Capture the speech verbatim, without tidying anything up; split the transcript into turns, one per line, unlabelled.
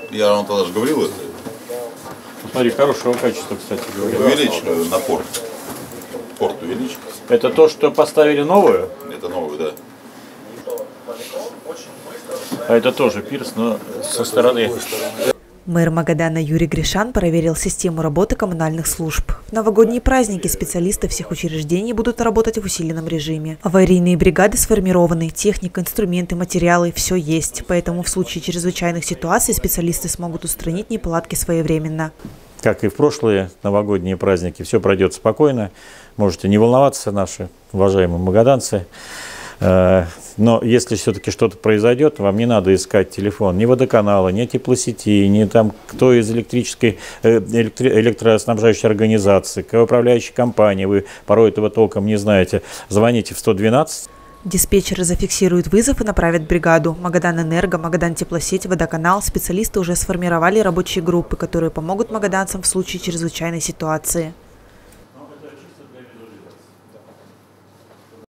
Я вам тогда же говорил это.
Смотри, хорошего качества, кстати говоря.
Увеличь напор. Порт увеличь.
Это то, что поставили новую?
Это новую, да.
А это тоже пирс, но со стороны.
Мэр Магадана Юрий Гришан проверил систему работы коммунальных служб. В новогодние праздники специалисты всех учреждений будут работать в усиленном режиме. Аварийные бригады сформированы, техника, инструменты, материалы – все есть. Поэтому в случае чрезвычайных ситуаций специалисты смогут устранить неполадки своевременно.
Как и в прошлые новогодние праздники, все пройдет спокойно. Можете не волноваться, наши уважаемые магаданцы. Но если все-таки что-то произойдет, вам не надо искать телефон ни водоканала, ни теплосети, ни там кто из электрической, электро, электроснабжающей организации, какой управляющей компании, вы порой этого толком не знаете. Звоните в сто двенадцать.
Диспетчеры зафиксируют вызов и направят бригаду. Магаданэнерго, Магадан теплосеть, водоканал. Специалисты уже сформировали рабочие группы, которые помогут магаданцам в случае чрезвычайной ситуации.